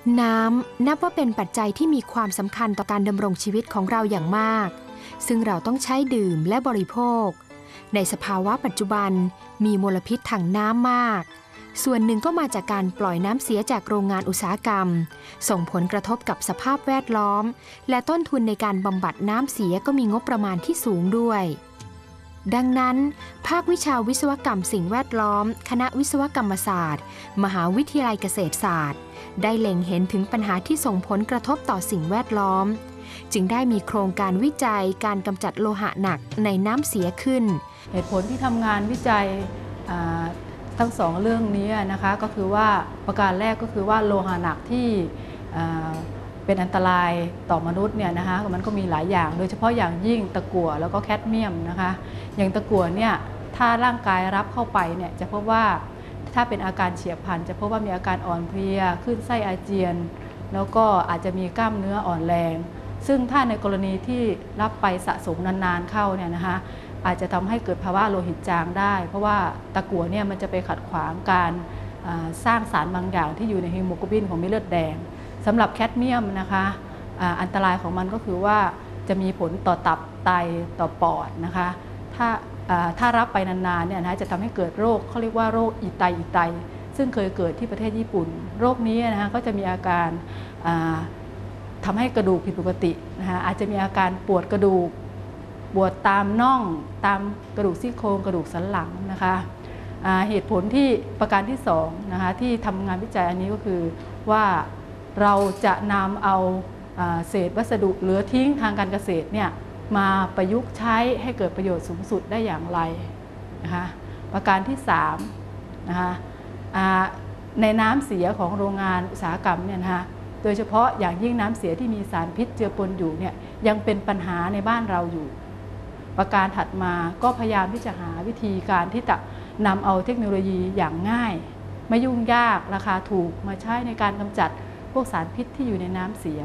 น้ำนับว่าเป็นปัจจัยที่มีความสำคัญต่อการดำรงชีวิตของเราอย่างมากซึ่งเราต้องใช้ดื่มและบริโภคในสภาวะปัจจุบันมีมลพิษทางน้ำมากส่วนหนึ่งก็มาจากการปล่อยน้ำเสียจากโรงงานอุตสาหกรรมส่งผลกระทบกับสภาพแวดล้อมและต้นทุนในการบำบัดน้ำเสียก็มีงบประมาณที่สูงด้วยดังนั้นภาควิชาวิศวกรรมสิ่งแวดล้อมคณะวิศวกรรมศาสตร์มหาวิทยาลัยเกษตรศาสตร์ได้เล็งเห็นถึงปัญหาที่ส่งผลกระทบต่อสิ่งแวดล้อมจึงได้มีโครงการวิจัยการกำจัดโลหะหนักในน้ำเสียขึ้นเหตุผลที่ทำงานวิจัยทั้งสองเรื่องนี้นะคะก็คือว่าประการแรกก็คือว่าโลหะหนักที่เป็นอันตรายต่อมนุษย์เนี่ยนะคะมันก็มีหลายอย่างโดยเฉพาะอย่างยิ่งตะกั่วแล้วก็แคดเมียมนะคะอย่างตะกั่วเนี่ยถ้าร่างกายรับเข้าไปเนี่ยจะพบว่าถ้าเป็นอาการเฉียบพลันจะพบว่ามีอาการอ่อนเพลียคลื่นไส้อาเจียนแล้วก็อาจจะมีกล้ามเนื้ออ่อนแรงซึ่งถ้าในกรณีที่รับไปสะสมนานๆเข้าเนี่ยนะคะอาจจะทำให้เกิดภาวะโลหิตจางได้เพราะว่าตะกั่วเนี่ยมันจะไปขัดขวางการสร้างสารบางอย่างที่อยู่ในฮีโมโกลบินของเม็ดเลือดแดงสำหรับแคดเมียมนะคะอันตรายของมันก็คือว่าจะมีผลต่อตับไตต่อปอดนะคะถ้ารับไปนานๆเนี่ยนะจะทำให้เกิดโรคเขาเรียกว่าโรคอีไตซึ่งเคยเกิดที่ประเทศญี่ปุ่นโรคนี้นะคะก็จะมีอาการทำให้กระดูกผิดปกตินะคะอาจจะมีอาการปวดกระดูกปวดตามน่องตามกระดูกซี่โครงกระดูกสันหลังนะคะเหตุผลที่ประการที่2นะคะที่ทำงานวิจัยอันนี้ก็คือว่าเราจะนำเอาเศษวัสดุเหลือทิ้งทางการเกษตรเนี่ยมาประยุกต์ใช้ให้เกิดประโยชน์สูงสุดได้อย่างไรนะคะประการที่3นะคะในน้ำเสียของโรงงานอุตสาหกรรมเนี่ยนะคะโดยเฉพาะอย่างยิ่งน้ำเสียที่มีสารพิษเจือปนอยู่เนี่ยยังเป็นปัญหาในบ้านเราอยู่ประการถัดมาก็พยายามที่จะหาวิธีการที่จะนำเอาเทคโนโลยีอย่างง่ายไม่ยุ่งยากราคาถูกมาใช้ในการกำจัดพวกสารพิษที่อยู่ในน้ำเสีย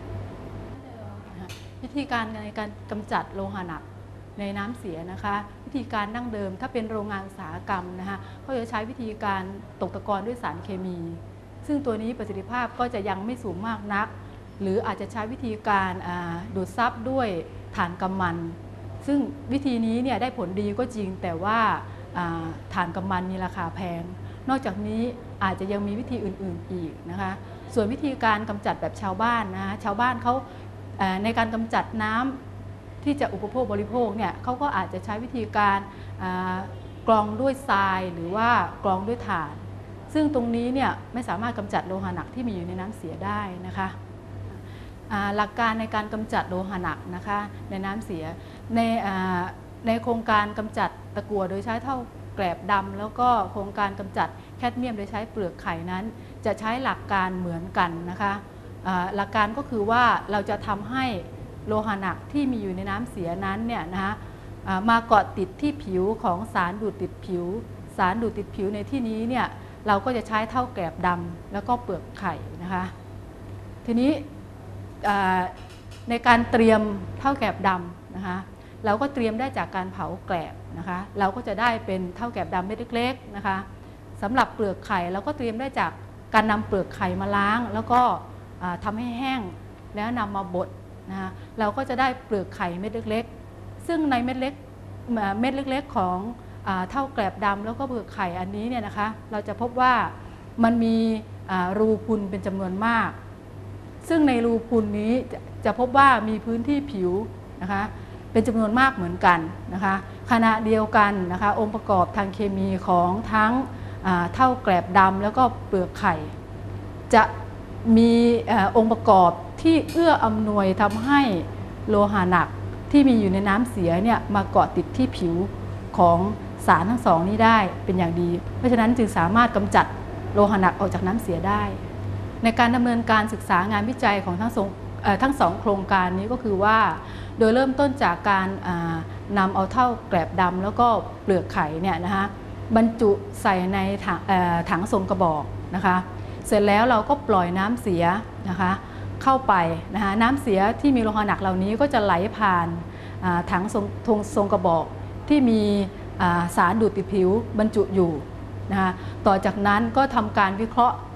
วิธีการในการกำจัดโลหะหนักในน้ำเสียนะคะวิธีการดั้งเดิมถ้าเป็นโรงงานอุตสาหกรรมนะคะเขาจะใช้วิธีการตกตะกอนด้วยสารเคมีซึ่งตัวนี้ประสิทธิภาพก็จะยังไม่สูงมากนักหรืออาจจะใช้วิธีการดูดซับด้วยถ่านกำมันซึ่งวิธีนี้เนี่ยได้ผลดีก็จริงแต่ว่าถ่านกำมันมีราคาแพงนอกจากนี้อาจจะยังมีวิธีอื่นๆอีกนะคะส่วนวิธีการกำจัดแบบชาวบ้านนะชาวบ้านเขาในการกำจัดน้ำที่จะอุปโภคบริโภคเนี่ยเขาก็อาจจะใช้วิธีการกรองด้วยทรายหรือว่ากรองด้วยถ่านซึ่งตรงนี้เนี่ยไม่สามารถกำจัดโลหะหนักที่มีอยู่ในน้ำเสียได้นะคะหลักการในการกำจัดโลหะหนักนะคะในน้ำเสียในโครงการกำจัดตะกั่วโดยใช้เท่าแกลบดำแล้วก็โครงการกำจัดแคดเมียมโดยใช้เปลือกไข่นั้นจะใช้หลักการเหมือนกันนะคะหลักการก็คือว่าเราจะทำให้โลหะหนักที่มีอยู่ในน้ำเสียนั้นเนี่ยนะคะมาเกาะติดที่ผิวของสารดูดติดผิวสารดูดติดผิวในที่นี้เนี่ยเราก็จะใช้เท่าแกลบดำแล้วก็เปลือกไข่นะคะทีนี้ในการเตรียมเท่าแกลบดำนะคะเราก็เตรียมได้จากการเผาแกลบนะคะเราก็จะได้เป็นเท่าแกลบดำเม็ดเล็กๆนะคะสำหรับเปลือกไข่เราก็เตรียมได้จากการนำเปลือกไข่มาล้างแล้วก็ทำให้แห้งแล้วนำมาบดนะคะเราก็จะได้เปลือกไข่เม็ดเล็กๆซึ่งในเม็ดเล็กๆของเท่าแกลบดำแล้วก็เปลือกไข่อันนี้เนี่ยนะคะเราจะพบว่ามันมีรูพุนเป็นจำนวนมากซึ่งในรูพุนนี้จะพบว่ามีพื้นที่ผิวนะคะเป็นจำนวนมากเหมือนกันนะคะขณะเดียวกันนะคะองค์ประกอบทางเคมีของทั้งเท่าแกลบดำแล้วก็เปลือกไข่จะมีองค์ประกอบที่เอื้ออำนวยทำให้โลหะหนักที่มีอยู่ในน้ำเสียเนี่ยมาเกาะติดที่ผิวของสารทั้งสองนี้ได้เป็นอย่างดีเพราะฉะนั้นจึงสามารถกำจัดโลหะหนักออกจากน้ำเสียได้ในการดำเนินการศึกษางานวิจัยของทั้งสองโครงการนี้ก็คือว่าโดยเริ่มต้นจากการนำเอาเท่าแกลบดำแล้วก็เปลือกไข่เนี่ยนะคะบรรจุใส่ในถังทรงกระบอกนะคะเสร็จแล้วเราก็ปล่อยน้ำเสียนะคะเข้าไปนะคะน้ำเสียที่มีโลหะหนักเหล่านี้ก็จะไหลผ่านถังทรงกระบอกที่มีสารดูดติดผิวบรรจุอยู่นะคะต่อจากนั้นก็ทำการวิเคราะห์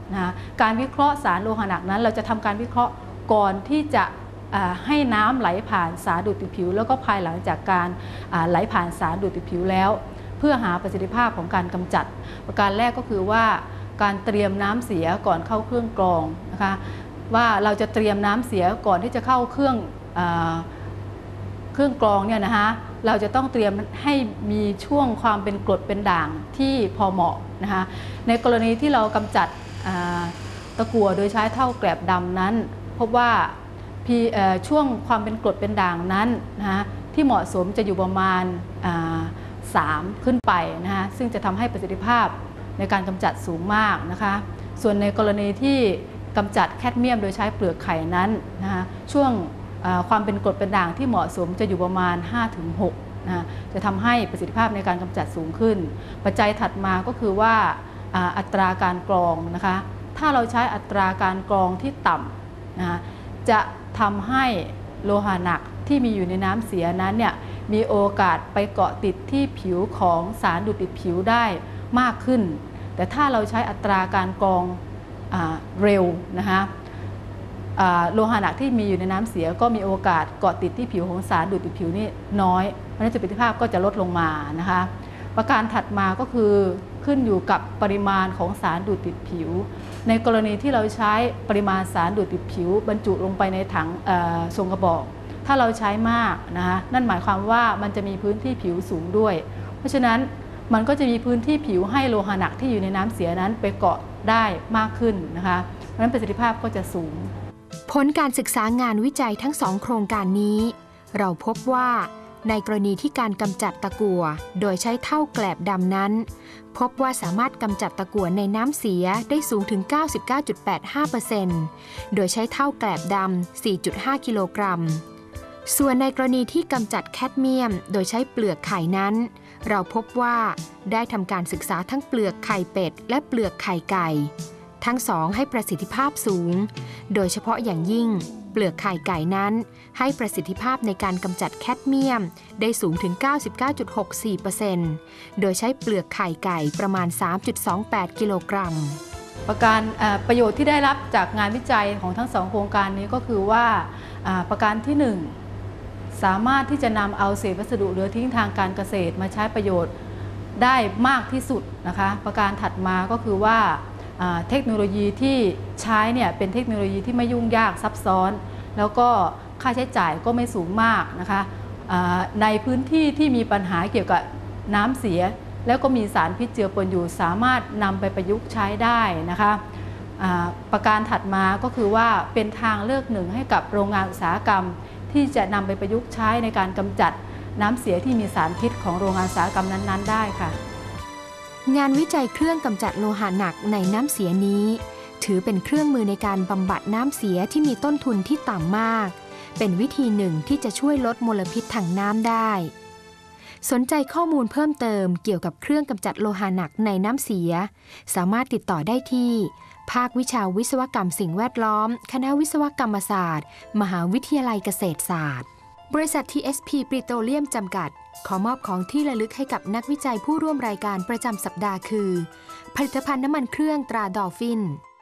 นะคะการวิเคราะห์สารโลหะหนักนั้นเราจะทำการวิเคราะห์ก่อนที่จะให้น้ำไหลผ่านสารดูดติดผิวแล้วก็ภายหลังจากการไหลผ่านสารดูดติดผิวแล้วเพื่อหาประสิทธิภาพของการกำจัดประการแรกก็คือว่าการเตรียมน้ำเสียก่อนเข้าเครื่องกรองนะคะว่าเราจะเตรียมน้ำเสียก่อนที่จะเข้าเครื่องกรองเนี่ยนะคะเราจะต้องเตรียมให้มีช่วงความเป็นกรดเป็นด่างที่พอเหมาะนะคะในกรณีที่เรากำจัดตะกั่วโดยใช้เท่าแกลบดำนั้นพบว่าช่วงความเป็นกรดเป็นด่างนั้นนะคะที่เหมาะสมจะอยู่ประมาณ3ขึ้นไปนะคะซึ่งจะทำให้ประสิทธิภาพในการกำจัดสูงมากนะคะส่วนในกรณีที่กำจัดแคดเมียมโดยใช้เปลือกไข่นั้นนะคะช่วงความเป็นกรดเป็นด่างที่เหมาะสมจะอยู่ประมาณ 5-6 นะจะทำให้ประสิทธิภาพในการกำจัดสูงขึ้นปัจจัยถัดมาก็คือว่าอัตราการกรองนะคะถ้าเราใช้อัตราการกรองที่ต่ำนะจะทำให้โลหะหนักที่มีอยู่ในน้ำเสียนั้นเนี่ยมีโอกาสไปเกาะติดที่ผิวของสารดูดติดผิวได้มากขึ้นแต่ถ้าเราใช้อัตราการกรองเร็วนะคะโลหะหนักที่มีอยู่ในน้ำเสียก็มีโอกาสเกาะติดที่ผิวของสารดูดติดผิวนี่น้อยเพราะฉะนั้นประสิทธิภาพก็จะลดลงมานะคะประการถัดมาก็คือขึ้นอยู่กับปริมาณของสารดูดติดผิวในกรณีที่เราใช้ปริมาณสารดูดติดผิวบรรจุลงไปในถังทรงกระบอกถ้าเราใช้มากนะคะนั่นหมายความว่ามันจะมีพื้นที่ผิวสูงด้วยเพราะฉะนั้นมันก็จะมีพื้นที่ผิวให้โลหะหนักที่อยู่ในน้ำเสียนั้นไปเกาะได้มากขึ้นนะคะเพราะฉะนั้นประสิทธิภาพก็จะสูงผลการศึกษางานวิจัยทั้ง2โครงการนี้เราพบว่าในกรณีที่การกำจัดตะกั่วโดยใช้เท่าแกลบดำนั้นพบว่าสามารถกำจัดตะกั่วในน้ำเสียได้สูงถึง 99.85% โดยใช้เท่าแกลบดำ 4.5 กิโลกรัมส่วนในกรณีที่กำจัดแคดเมียมโดยใช้เปลือกไข่นั้นเราพบว่าได้ทำการศึกษาทั้งเปลือกไข่เป็ดและเปลือกไข่ไก่ทั้งสองให้ประสิทธิภาพสูงโดยเฉพาะอย่างยิ่งเปลือกไข่ไก่นั้นให้ประสิทธิภาพในการกำจัดแคดเมียมได้สูงถึง 99.64% โดยใช้เปลือกไข่ไก่ประมาณ 3.28 กิโลกรัมประโยชน์ที่ได้รับจากงานวิจัยของทั้ง2โครงการนี้ก็คือว่าประการที่ 1สามารถที่จะนำเอาเศษวัสดุเหลือทิ้งทางการเกษตรมาใช้ประโยชน์ได้มากที่สุดนะคะประการถัดมาก็คือว่าเทคโนโลยีที่ใช้เนี่ยเป็นเทคโนโลยีที่ไม่ยุ่งยากซับซ้อนแล้วก็ค่าใช้จ่ายก็ไม่สูงมากนะคะในพื้นที่ที่มีปัญหาเกี่ยวกับน้ำเสียแล้วก็มีสารพิษเจือปนอยู่สามารถนำไปประยุกต์ใช้ได้นะคะประการถัดมาก็คือว่าเป็นทางเลือกหนึ่งให้กับโรงงานอุตสาหกรรมที่จะนำไปประยุกต์ใช้ในการกำจัดน้ำเสียที่มีสารพิษของโรงงานอุตสาหกรรมนั้นๆได้ค่ะงานวิจัยเครื่องกำจัดโลหะหนักในน้ำเสียนี้ถือเป็นเครื่องมือในการบำบัดน้ำเสียที่มีต้นทุนที่ต่ำมากเป็นวิธีหนึ่งที่จะช่วยลดมลพิษทางน้ำได้สนใจข้อมูลเพิ่มเติมเกี่ยวกับเครื่องกำจัดโลหะหนักในน้ำเสียสามารถติดต่อได้ที่ภาควิชาวิศวกรรมสิ่งแวดล้อมคณะวิศวกรรมศาสตร์มหาวิทยาลัยเกษตรศาสตร์บริษัท TSP ปริโตรเลียมจำกัดขอมอบของที่ระลึกให้กับนักวิจัยผู้ร่วมรายการประจำสัปดาห์คือผลิตภัณฑ์น้ำมันเครื่องตราดอลฟิน